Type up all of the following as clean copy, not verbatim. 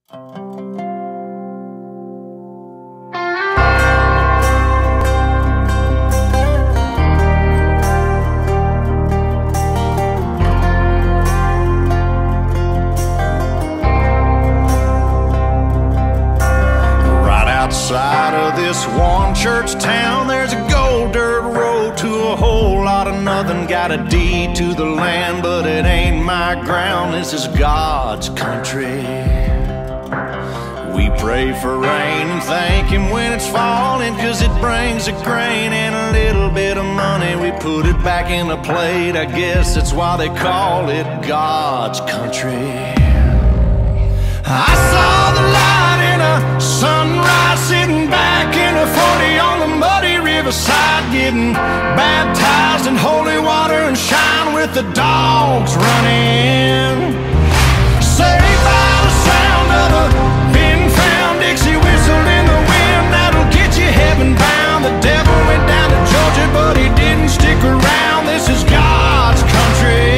Outside of this one church town, there's a gold dirt road to a whole lot of nothing. Got a deed to the land, but it ain't my ground. This is God's country. We pray for rain and thank Him when it's falling, 'cause it brings a grain and a little bit of money. We put it back in a plate, I guess that's why they call it God's country. I saw the light in a sunrise, sitting back in a 40 on the muddy riverside, getting baptized in holy water and shine with the dogs running. Saved by the sound of a pin-found Dixie whistle in the wind, that'll get you heaven bound. The devil went down to Georgia, but he didn't stick around. This is God's country.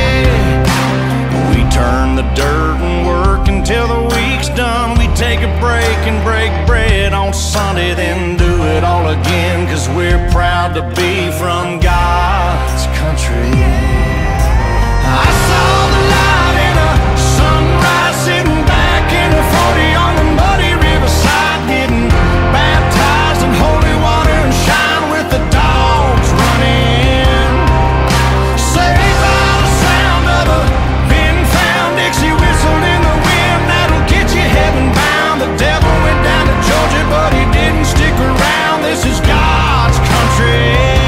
We turn the dirt and work until the week's done. We take a break and break bread on Sunday, then do it all again, 'cause we're proud to be from God's country. I saw the light in a sunrise, sitting back in a 40 on the muddy riverside, getting baptized in holy water and shine with the dogs running. Saved by the sound of a pin-found Dixie whistle in the wind, that'll get you heaven bound. The devil went down to Georgia, but he didn't stick around. This is God's country.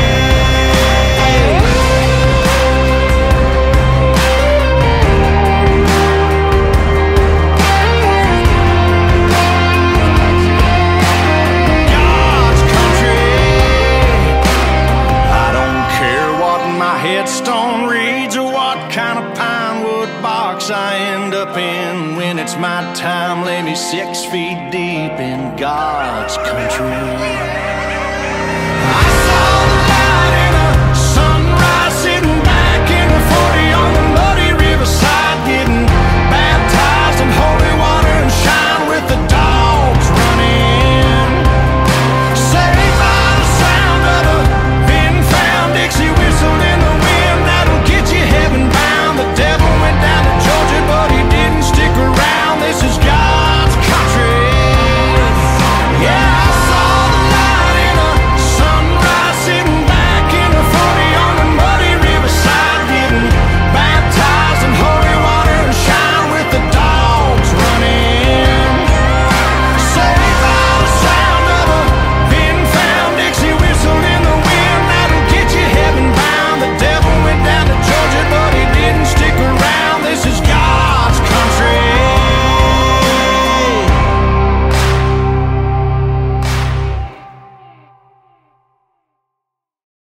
God's country. I don't care what my headstone reads or what kind of pine wood box I end up in. When it's my time, lay me 6 feet deep in God's country. I